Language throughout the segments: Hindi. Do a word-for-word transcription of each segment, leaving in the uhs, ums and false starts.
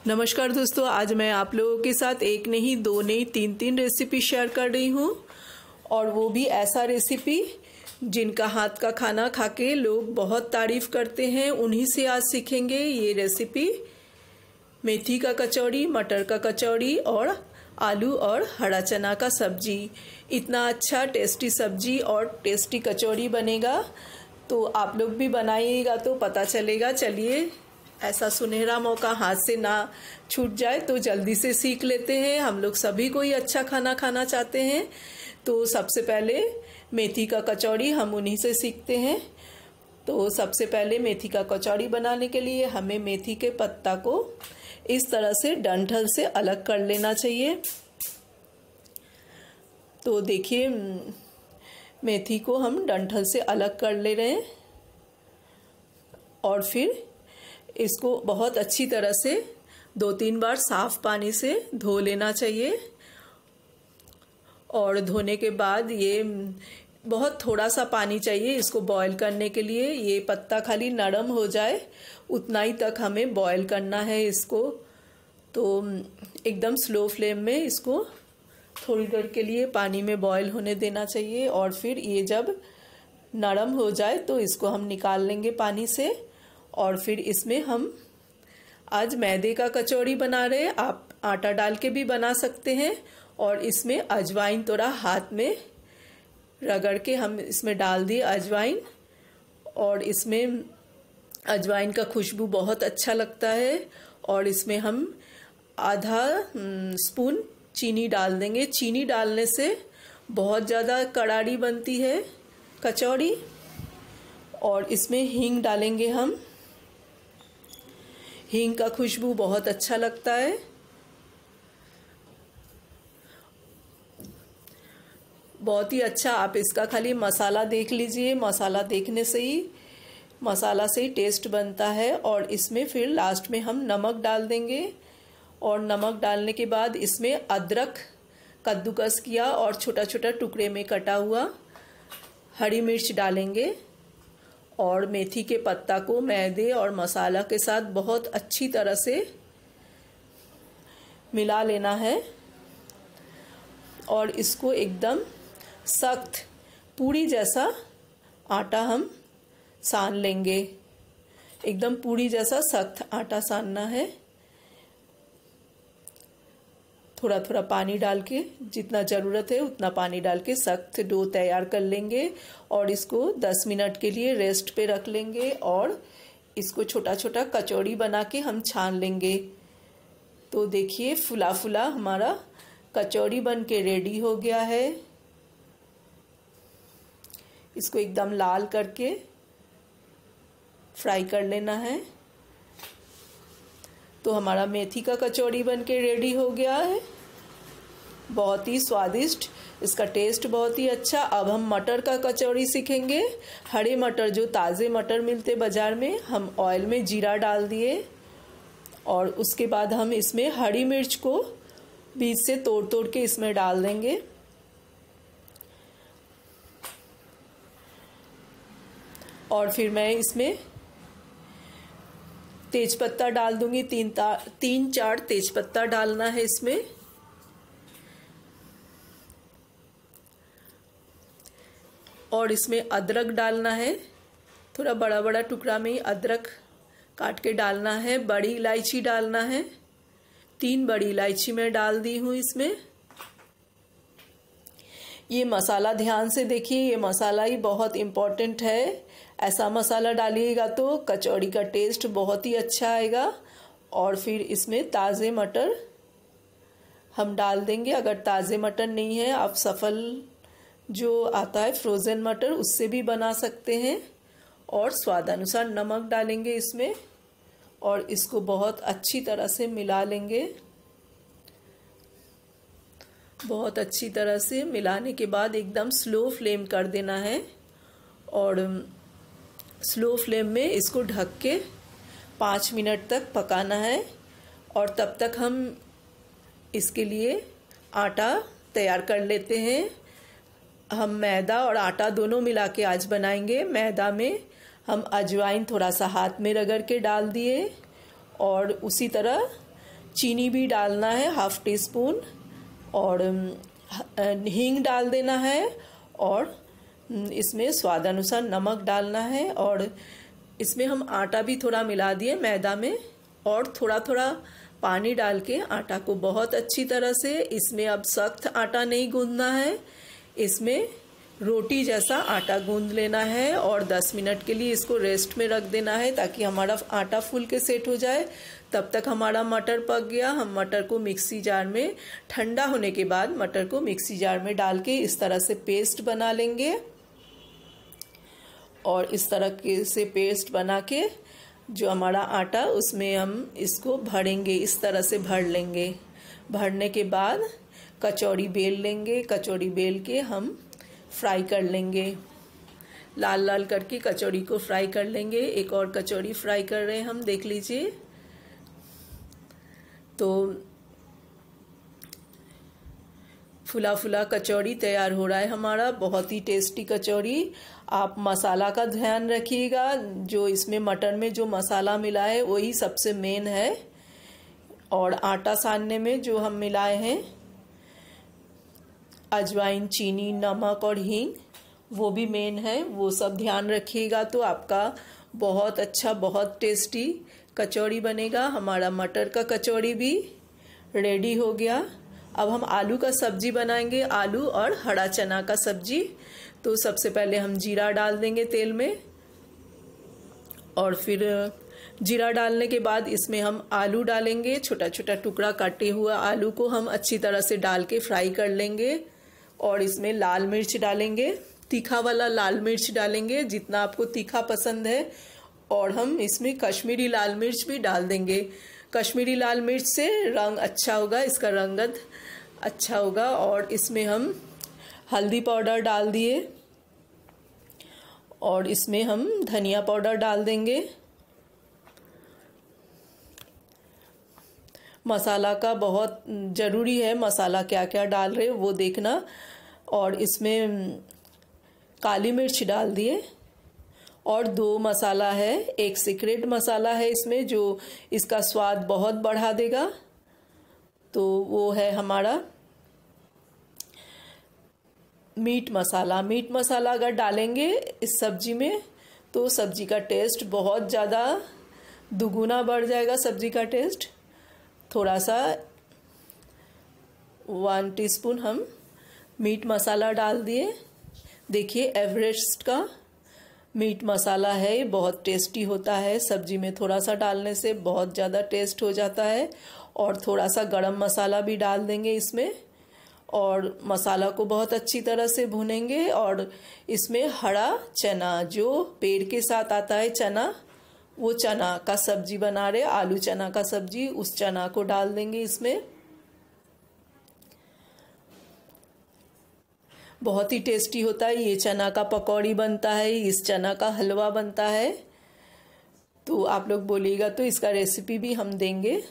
नमस्कार दोस्तों, आज मैं आप लोगों के साथ एक नहीं दो नहीं तीन तीन रेसिपी शेयर कर रही हूँ। और वो भी ऐसा रेसिपी जिनका हाथ का खाना खा के लोग बहुत तारीफ़ करते हैं, उन्हीं से आज सीखेंगे ये रेसिपी। मेथी का कचौड़ी, मटर का कचौड़ी और आलू और हरा चना का सब्जी। इतना अच्छा टेस्टी सब्जी और टेस्टी कचौड़ी बनेगा, तो आप लोग भी बनाइएगा तो पता चलेगा। चलिए, ऐसा सुनहरा मौका हाथ से ना छूट जाए तो जल्दी से सीख लेते हैं। हम लोग सभी कोई अच्छा खाना खाना चाहते हैं, तो सबसे पहले मेथी का कचौड़ी हम उन्हीं से सीखते हैं। तो सबसे पहले मेथी का कचौड़ी बनाने के लिए हमें मेथी के पत्ता को इस तरह से डंठल से अलग कर लेना चाहिए। तो देखिए, मेथी को हम डंठल से अलग कर ले रहे हैं और फिर इसको बहुत अच्छी तरह से दो तीन बार साफ पानी से धो लेना चाहिए। और धोने के बाद ये बहुत थोड़ा सा पानी चाहिए इसको बॉईल करने के लिए। ये पत्ता खाली नरम हो जाए उतना ही तक हमें बॉईल करना है इसको। तो एकदम स्लो फ्लेम में इसको थोड़ी देर के लिए पानी में बॉईल होने देना चाहिए। और फिर ये जब नरम हो जाए तो इसको हम निकाल लेंगे पानी से। और फिर इसमें हम आज मैदे का कचौड़ी बना रहे हैं, आप आटा डाल के भी बना सकते हैं। और इसमें अजवाइन थोड़ा हाथ में रगड़ के हम इसमें डाल दिए अजवाइन, और इसमें अजवाइन का खुशबू बहुत अच्छा लगता है। और इसमें हम आधा स्पून चीनी डाल देंगे। चीनी डालने से बहुत ज़्यादा करारी बनती है कचौड़ी। और इसमें हींग डालेंगे हम। हींग का खुशबू बहुत अच्छा लगता है। बहुत ही अच्छा, आप इसका खाली मसाला देख लीजिए, मसाला देखने से ही मसाला से ही टेस्ट बनता है। और इसमें फिर लास्ट में हम नमक डाल देंगे। और नमक डालने के बाद इसमें अदरक कद्दूकस किया और छोटा छोटा टुकड़े में कटा हुआ हरी मिर्च डालेंगे। और मेथी के पत्ता को मैदे और मसाला के साथ बहुत अच्छी तरह से मिला लेना है। और इसको एकदम सख्त पूरी जैसा आटा हम सान लेंगे। एकदम पूरी जैसा सख्त आटा सानना है। थोड़ा थोड़ा पानी डाल के, जितना ज़रूरत है उतना पानी डाल के सख्त डो तैयार कर लेंगे। और इसको दस मिनट के लिए रेस्ट पे रख लेंगे। और इसको छोटा छोटा कचौड़ी बना के हम छान लेंगे। तो देखिए, फुला फुला हमारा कचौड़ी बन के रेडी हो गया है। इसको एकदम लाल करके फ्राई कर लेना है। तो हमारा मेथी का कचौड़ी बन के रेडी हो गया है। बहुत ही स्वादिष्ट, इसका टेस्ट बहुत ही अच्छा। अब हम मटर का कचौड़ी सीखेंगे। हरे मटर, जो ताज़े मटर मिलते बाज़ार में, हम ऑयल में जीरा डाल दिए। और उसके बाद हम इसमें हरी मिर्च को बीच से तोड़ तोड़ के इसमें डाल देंगे। और फिर मैं इसमें तेजपत्ता डाल दूंगी। तीन ता तीन चार तेजपत्ता डालना है इसमें। और इसमें अदरक डालना है, थोड़ा बड़ा बड़ा टुकड़ा में ही अदरक काट के डालना है। बड़ी इलायची डालना है, तीन बड़ी इलायची मैं डाल दी हूँ इसमें। ये मसाला ध्यान से देखिए, ये मसाला ही बहुत इम्पोर्टेंट है। ऐसा मसाला डालिएगा तो कचौड़ी का टेस्ट बहुत ही अच्छा आएगा। और फिर इसमें ताज़े मटर हम डाल देंगे। अगर ताज़े मटर नहीं है, आप सफल जो आता है फ्रोज़न मटर, उससे भी बना सकते हैं। और स्वादानुसार नमक डालेंगे इसमें। और इसको बहुत अच्छी तरह से मिला लेंगे। बहुत अच्छी तरह से मिलाने के बाद एकदम स्लो फ्लेम कर देना है। और स्लो फ्लेम में इसको ढक के पाँच मिनट तक पकाना है। और तब तक हम इसके लिए आटा तैयार कर लेते हैं। हम मैदा और आटा दोनों मिला के आज बनाएंगे। मैदा में हम अजवाइन थोड़ा सा हाथ में रगड़ के डाल दिए। और उसी तरह चीनी भी डालना है हाफ टी स्पून, और हींग डाल देना है, और इसमें स्वादानुसार नमक डालना है। और इसमें हम आटा भी थोड़ा मिला दिए मैदा में, और थोड़ा थोड़ा पानी डाल के आटा को बहुत अच्छी तरह से, इसमें अब सख्त आटा नहीं गूंदना है, इसमें रोटी जैसा आटा गूंद लेना है। और दस मिनट के लिए इसको रेस्ट में रख देना है ताकि हमारा आटा फूल के सेट हो जाए। तब तक हमारा मटर पक गया। हम मटर को मिक्सी जार में, ठंडा होने के बाद मटर को मिक्सी जार में डाल के इस तरह से पेस्ट बना लेंगे, और इस तरह के से पेस्ट बना के जो हमारा आटा, उसमें हम इसको भरेंगे, इस तरह से भर लेंगे। भरने के बाद कचौड़ी बेल लेंगे, कचौड़ी बेल के हम फ्राई कर लेंगे, लाल लाल करके कचौड़ी को फ्राई कर लेंगे। एक और कचौड़ी फ्राई कर रहे हैं हम, देख लीजिए। तो फुला फुला कचौड़ी तैयार हो रहा है हमारा, बहुत ही टेस्टी कचौड़ी। आप मसाला का ध्यान रखिएगा, जो इसमें मटर में जो मसाला मिला है वही सबसे मेन है, और आटा सानने में जो हम मिलाए हैं अजवाइन, चीनी, नमक और हींग, वो भी मेन है। वो सब ध्यान रखिएगा तो आपका बहुत अच्छा, बहुत टेस्टी कचौड़ी बनेगा। हमारा मटर का कचौड़ी भी रेडी हो गया। अब हम आलू का सब्जी बनाएंगे, आलू और हरा चना का सब्जी। तो सबसे पहले हम जीरा डाल देंगे तेल में, और फिर जीरा डालने के बाद इसमें हम आलू डालेंगे। छोटा छोटा टुकड़ा काटे हुआ आलू को हम अच्छी तरह से डाल के फ्राई कर लेंगे, और इसमें लाल मिर्च डालेंगे, तीखा वाला लाल मिर्च डालेंगे जितना आपको तीखा पसंद है। और हम इसमें कश्मीरी लाल मिर्च भी डाल देंगे। कश्मीरी लाल मिर्च से रंग अच्छा होगा, इसका रंगत अच्छा होगा। और इसमें हम हल्दी पाउडर डाल दिए, और इसमें हम धनिया पाउडर डाल देंगे। मसाला का बहुत ज़रूरी है, मसाला क्या क्या डाल रहे वो देखना। और इसमें काली मिर्च डाल दिए, और दो मसाला है, एक सीक्रेट मसाला है इसमें जो इसका स्वाद बहुत बढ़ा देगा, तो वो है हमारा मीट मसाला। मीट मसाला अगर डालेंगे इस सब्जी में तो सब्जी का टेस्ट बहुत ज़्यादा दुगुना बढ़ जाएगा, सब्जी का टेस्ट। थोड़ा सा वन टीस्पून हम मीट मसाला डाल दिए। देखिए एवरेस्ट का मीट मसाला है, ये बहुत टेस्टी होता है, सब्जी में थोड़ा सा डालने से बहुत ज़्यादा टेस्ट हो जाता है। और थोड़ा सा गरम मसाला भी डाल देंगे इसमें, और मसाला को बहुत अच्छी तरह से भुनेंगे। और इसमें हरा चना जो पेड़ के साथ आता है चना, वो चना का सब्जी बना रहे, आलू चना का सब्जी, उस चना को डाल देंगे इसमें। बहुत ही टेस्टी होता है ये, चना का पकौड़ी बनता है, इस चना का हलवा बनता है। तो आप लोग बोलिएगा तो इसका रेसिपी भी हम देंगे।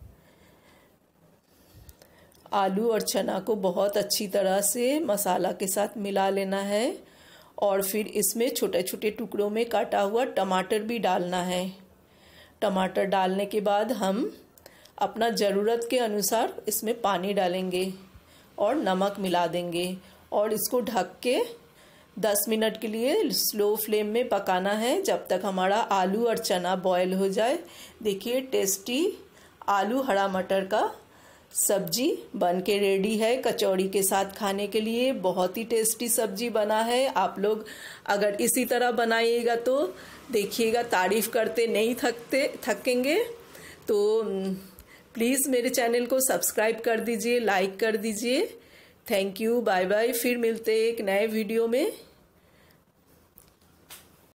आलू और चना को बहुत अच्छी तरह से मसाला के साथ मिला लेना है, और फिर इसमें छोटे छोटे टुकड़ों में काटा हुआ टमाटर भी डालना है। टमाटर डालने के बाद हम अपना ज़रूरत के अनुसार इसमें पानी डालेंगे और नमक मिला देंगे, और इसको ढक के दस मिनट के लिए स्लो फ्लेम में पकाना है जब तक हमारा आलू और चना बॉयल हो जाए। देखिए टेस्टी आलू हरा मटर का सब्जी बन के रेडी है कचौड़ी के साथ खाने के लिए। बहुत ही टेस्टी सब्जी बना है। आप लोग अगर इसी तरह बनाइएगा तो देखिएगा तारीफ़ करते नहीं थकते थकेंगे। तो प्लीज़ मेरे चैनल को सब्सक्राइब कर दीजिए, लाइक कर दीजिए। Thank you, bye bye. फिर मिलते हैं एक नए वीडियो में।